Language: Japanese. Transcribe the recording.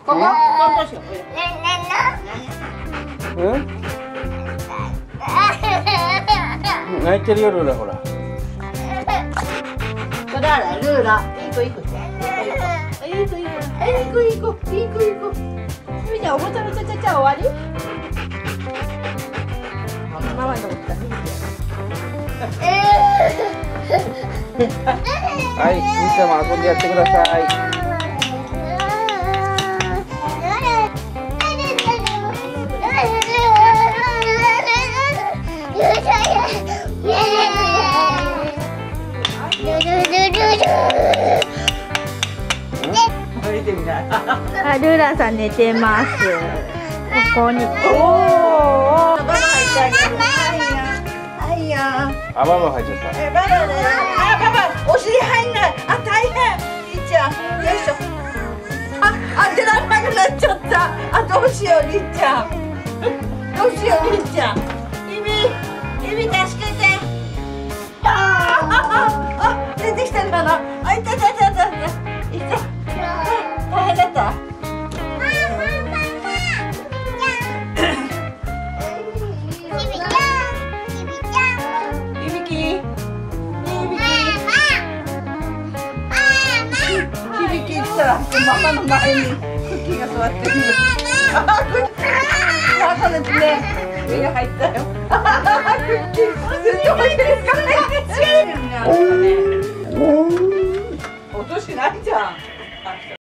こどうしよう。 うん？泣いてるよルーラほら。 これあらルーラ。いい子いい子。いい子いい子。いい子いい子いい子いい子。みんなおもちゃのちゃちゃちゃ終わり？ママのとこ来た。 はい、みんなも遊んでやってください。 あ、ルーラさん寝てます。ここに。 おお。バナナ入ってあげる。はいや。 あ、ババ入っちゃった。 バナナね。あ、ババ、お尻入んない。あ、大変。りっちゃん、よいしょ。あ、出られなくなっちゃった。あ、どうしよう、りっちゃん。どうしよう、りっちゃん。ゆみ助けて。あ、出てきたかな。あ、いた。いた。大変だった。ママの前にクッキーが座ってる。あ、クッキー。あ、そうですね。目が入ったよ。クッキー。ずっと入ってるかね。音しないじゃん。